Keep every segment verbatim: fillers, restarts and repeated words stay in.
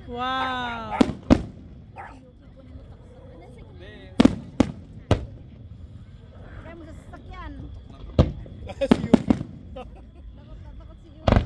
Wow! Kaya mo sa sasakyan. Si Yuki. Takot na takot si Yuki.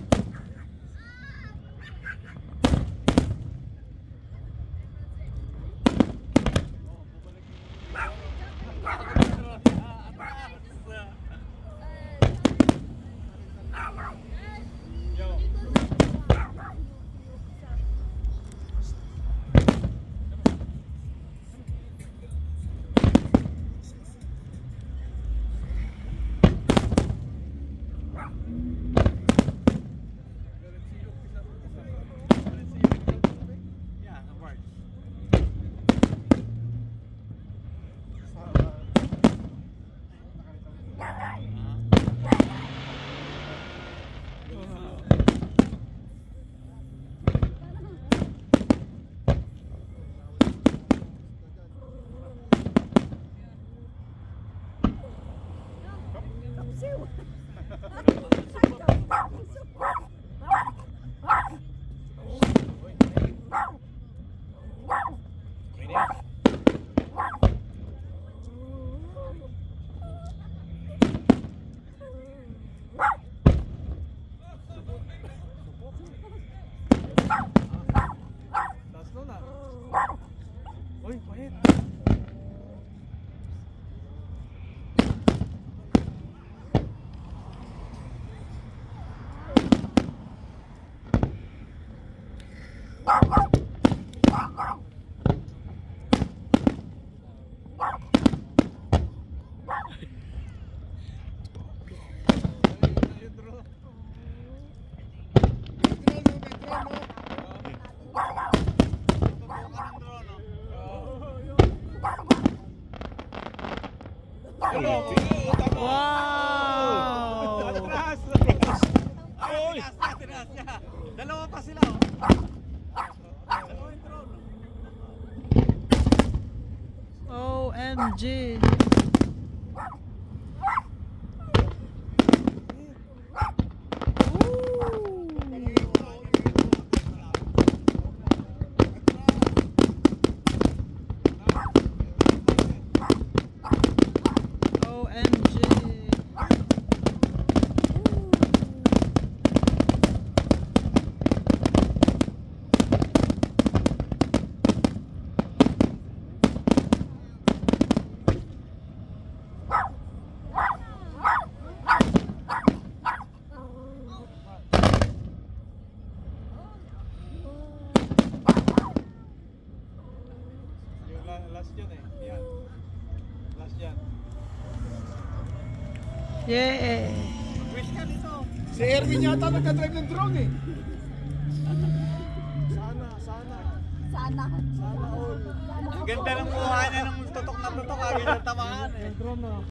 Uy, pahit. Wow! Atras! Ay, atras niya. Dalawa pa sila, oh. Dalawa yung drone. O M G! Last yan eh. Yan. Last yan. Yay! Wish ka dito. Si Erwin yata nagka-drive ng drone eh. Sana, sana. Sana. Sana all. Ang ganda ng buhay niya ng tutok na tutok. Agad ang tamaan eh. Drone na.